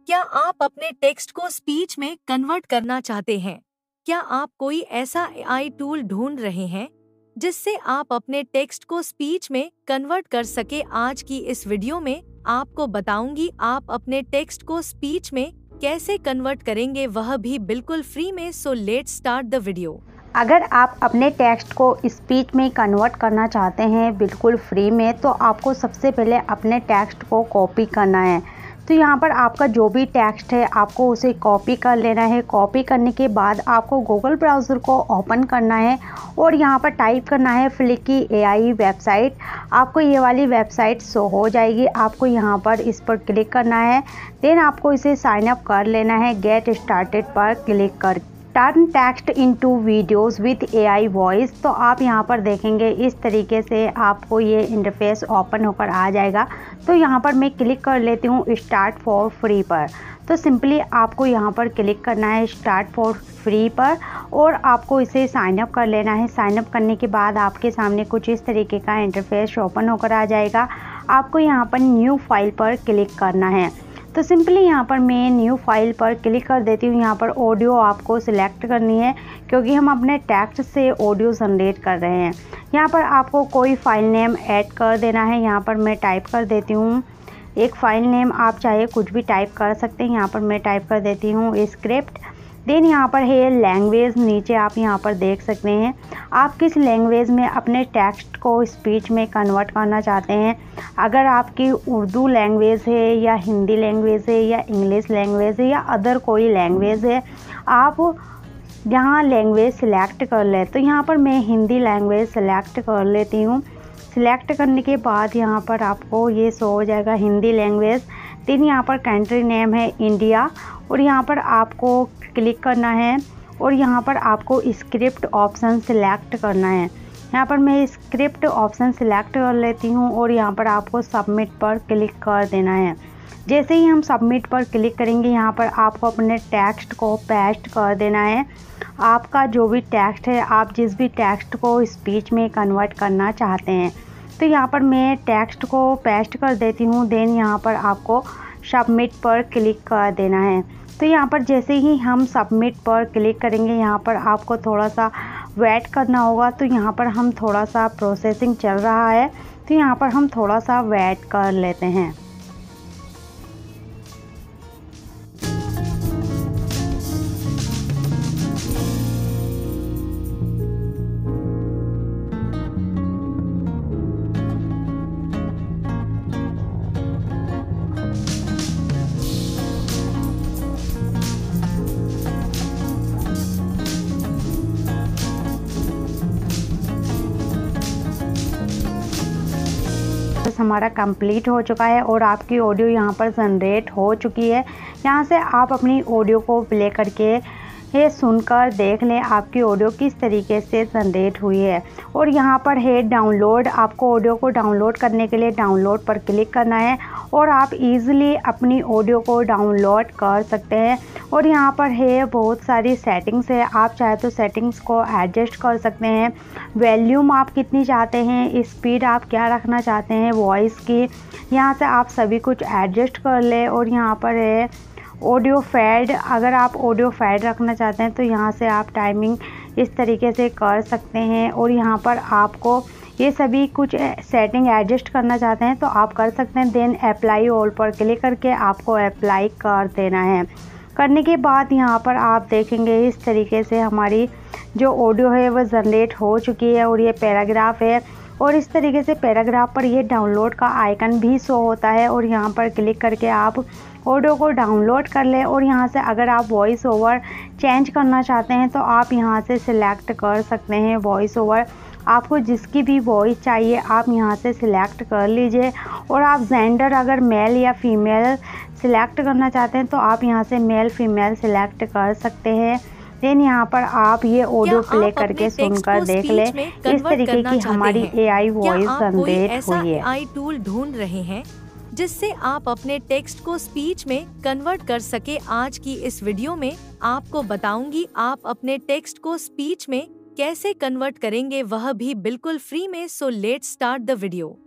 क्या आप अपने टेक्स्ट को स्पीच में कन्वर्ट करना चाहते हैं? क्या आप कोई ऐसा एआई टूल ढूंढ रहे हैं जिससे आप अपने टेक्स्ट को स्पीच में कन्वर्ट कर सके? आज की इस वीडियो में आपको बताऊंगी आप अपने टेक्स्ट को स्पीच में कैसे कन्वर्ट करेंगे, वह भी बिल्कुल फ्री में। So let's start the video. अगर आप अपने टेक्स्ट को स्पीच में कन्वर्ट करना चाहते हैं बिल्कुल फ्री में, तो आपको सबसे पहले अपने टेक्स्ट को कॉपी करना है। तो यहाँ पर आपका जो भी टेक्स्ट है आपको उसे कॉपी कर लेना है। कॉपी करने के बाद आपको गूगल ब्राउज़र को ओपन करना है और यहाँ पर टाइप करना है फ्लिकी एआई वेबसाइट। आपको ये वाली वेबसाइट शो हो जाएगी। आपको यहाँ पर इस पर क्लिक करना है। देन आपको इसे साइन अप कर लेना है। गेट स्टार्टेड पर क्लिक कर turn text into videos with AI voice. तो आप यहाँ पर देखेंगे इस तरीके से आपको ये इंटरफेस ओपन होकर आ जाएगा। तो यहाँ पर मैं क्लिक कर लेती हूँ स्टार्ट फॉर फ्री पर। तो सिंपली आपको यहाँ पर क्लिक करना है स्टार्ट फॉर फ्री पर और आपको इसे साइन अप कर लेना है। साइन अप करने के बाद आपके सामने कुछ इस तरीके का इंटरफेस ओपन होकर आ जाएगा। आपको यहाँ पर न्यू फाइल पर क्लिक करना है। तो सिंपली यहाँ पर मैं न्यू फाइल पर क्लिक कर देती हूँ। यहाँ पर ऑडियो आपको सिलेक्ट करनी है क्योंकि हम अपने टेक्स्ट से ऑडियो जनरेट कर रहे हैं। यहाँ पर आपको कोई फाइल नेम ऐड कर देना है। यहाँ पर मैं टाइप कर देती हूँ एक फ़ाइल नेम, आप चाहे कुछ भी टाइप कर सकते हैं। यहाँ पर मैं टाइप कर देती हूँ स्क्रिप्ट। देन यहाँ पर है लैंग्वेज, नीचे आप यहाँ पर देख सकते हैं आप किस लैंग्वेज में अपने टेक्स्ट को स्पीच में कन्वर्ट करना चाहते हैं। अगर आपकी उर्दू लैंग्वेज है या हिंदी लैंग्वेज है या इंग्लिश लैंग्वेज है या अदर कोई लैंग्वेज है, आप यहाँ लैंग्वेज सिलेक्ट कर ले। तो यहाँ पर मैं हिंदी लैंग्वेज सिलेक्ट कर लेती हूँ। सिलेक्ट करने के बाद यहाँ पर आपको ये शो हो जाएगा हिंदी लैंग्वेज। देन यहाँ पर कंट्री नेम है इंडिया और यहाँ पर आपको क्लिक करना है और यहाँ पर आपको स्क्रिप्ट ऑप्शन सिलेक्ट करना है। यहाँ पर मैं स्क्रिप्ट ऑप्शन सिलेक्ट कर लेती हूँ और यहाँ पर आपको सबमिट पर क्लिक कर देना है। जैसे ही हम सबमिट पर क्लिक करेंगे यहाँ पर आपको अपने टेक्स्ट को पेस्ट कर देना है। आपका जो भी टेक्स्ट है, आप जिस भी टेक्स्ट को स्पीच में कन्वर्ट करना चाहते हैं। तो यहाँ पर मैं टेक्स्ट को पेस्ट कर देती हूँ। देन यहाँ पर आपको सबमिट पर क्लिक कर देना है। तो यहाँ पर जैसे ही हम सबमिट पर क्लिक करेंगे यहाँ पर आपको थोड़ा सा वेट करना होगा। तो यहाँ पर हम थोड़ा सा प्रोसेसिंग चल रहा है, तो यहाँ पर हम थोड़ा सा वेट कर लेते हैं। हमारा कंप्लीट हो चुका है और आपकी ऑडियो यहाँ पर जनरेट हो चुकी है। यहाँ से आप अपनी ऑडियो को प्ले करके ये सुनकर देख लें आपकी ऑडियो किस तरीके से जनरेट हुई है। और यहाँ पर है डाउनलोड। आपको ऑडियो को डाउनलोड करने के लिए डाउनलोड पर क्लिक करना है और आप इजीली अपनी ऑडियो को डाउनलोड कर सकते हैं। और यहाँ पर है बहुत सारी सेटिंग्स है, आप चाहे तो सेटिंग्स को एडजस्ट कर सकते हैं। वॉल्यूम आप कितनी चाहते हैं, स्पीड आप क्या रखना चाहते हैं वॉइस की, यहाँ से आप सभी कुछ एडजस्ट कर लें। और यहाँ पर है ऑडियो फेड, अगर आप ऑडियो फेड रखना चाहते हैं तो यहाँ से आप टाइमिंग इस तरीके से कर सकते हैं। और यहाँ पर आपको ये सभी कुछ सेटिंग एडजस्ट करना चाहते हैं तो आप कर सकते हैं। देन अप्लाई ऑल पर क्लिक करके आपको अप्लाई कर देना है। करने के बाद यहाँ पर आप देखेंगे इस तरीके से हमारी जो ऑडियो है वह जनरेट हो चुकी है और ये पैराग्राफ है। और इस तरीके से पैराग्राफ पर ये डाउनलोड का आइकन भी शो होता है और यहाँ पर क्लिक करके आप ऑडियो को डाउनलोड कर लें। और यहाँ से अगर आप वॉइस ओवर चेंज करना चाहते हैं तो आप यहाँ से सिलेक्ट कर सकते हैं वॉइस ओवर। आपको जिसकी भी वॉइस चाहिए आप यहाँ से सिलेक्ट कर लीजिए। और आप जेंडर अगर मेल या फीमेल सिलेक्ट करना चाहते हैं तो आप यहाँ से मेल फीमेल सिलेक्ट कर सकते हैं। देन यहाँ पर आप ये ऑडियो प्ले करके सुनकर देख लें इस तरीके की हमारी एआई वॉइस जनरेट हुई है। एआई टूल ढूंढ रहे हैं जिससे आप अपने टेक्स्ट को स्पीच में कन्वर्ट कर सके। आज की इस वीडियो में आपको बताऊंगी आप अपने टेक्स्ट को स्पीच में कैसे कन्वर्ट करेंगे, वह भी बिल्कुल फ्री में। So let's start the video.